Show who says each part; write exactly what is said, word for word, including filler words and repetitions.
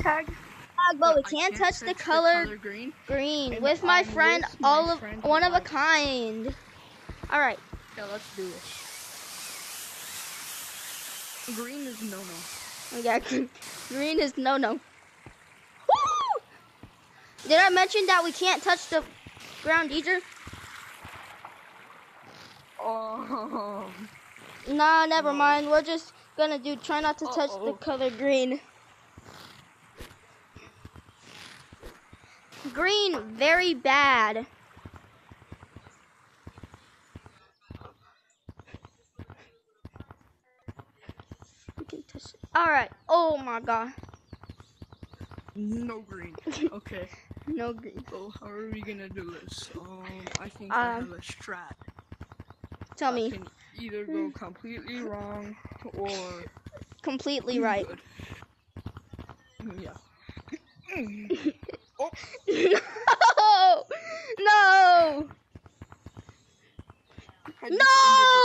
Speaker 1: tag.
Speaker 2: But we can't, can't touch, touch the color, the color green, green with my I'm friend, with my all of friend one of a kind. All right.
Speaker 1: Yeah, let's do it. Green is no no.
Speaker 2: Yeah, green is no no. Woo! Did I mention that we can't touch the ground either?
Speaker 1: Oh.
Speaker 2: Nah, never no. mind. We're just gonna do. Try not to Uh-oh. touch the color green. Green, very bad. We can touch it. All right. Oh my god.
Speaker 1: No green. Okay.
Speaker 2: No green.
Speaker 1: So how are we gonna do this? Um, I think
Speaker 2: um,
Speaker 1: I have a strat.
Speaker 2: Tell
Speaker 1: I
Speaker 2: me.
Speaker 1: Can either go completely wrong or
Speaker 2: completely right.
Speaker 1: Good. Yeah.
Speaker 2: Oh. No! No! No!